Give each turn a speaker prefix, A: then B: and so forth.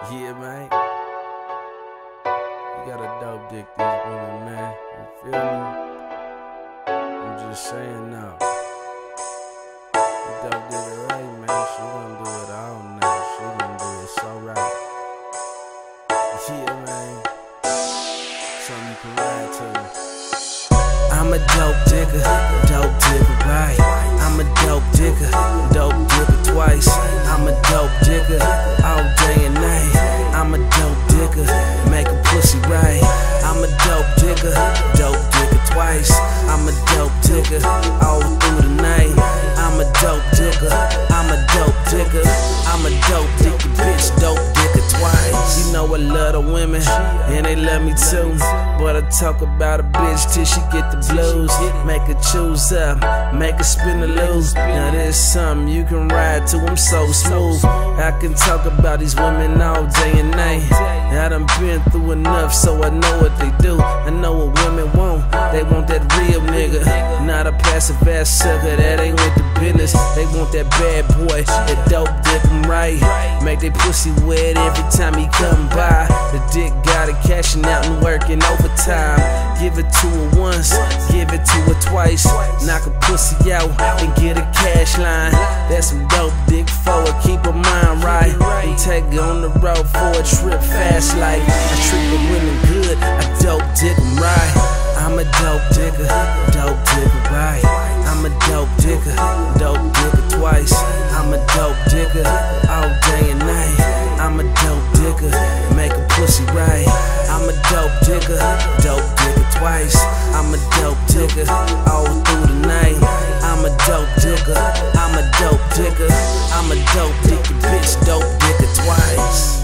A: Yeah, man. You got a dope dick, these women, man. You feel me? I'm just saying now. The dope dick right, man. She gonna do it all night. She gonna do it so right. Yeah, man. Something you can ride to. I'm a dope digger right. I'm a dope digger twice. I'm a dope digger all day and night. I'm a dope digger, make a pussy right. I'm a dope digger twice. I'm a dope digger all through the night. I'm a dope digger, I'm a dope digger, I'm a dope digger, bitch, dope digger twice. You know I love the women, and they love me too. But I talk about a bitch till she get the blues. Make her choose up, make her spin the lose. Now there's something you can ride to, I'm so smooth. I can talk about these women all day and night. I done been through enough, so I know what they do. I know what women want, they want that real nigga, not a passive ass sucker that ain't with the business. They want that bad boy, that dope dick right. Make they pussy wet every time he come by. The dick got it cashing out and working overtime. Give it to her once, give it to her twice. Knock a pussy out and get a cash line. That's some dope dick for her, keep her mind right. And take her on the road for a trip fast like I treat the women good, I dope dick right. I'm a dope digger right. I'm a dope digger twice. I'm a dope digger all day and night. I'm a dope digger, make a pussy right. I'm a dope digger twice. I'm a dope digger all through the night. I'm a dope digger, I'm a dope digger, I'm a dope digger, bitch, dope digger twice.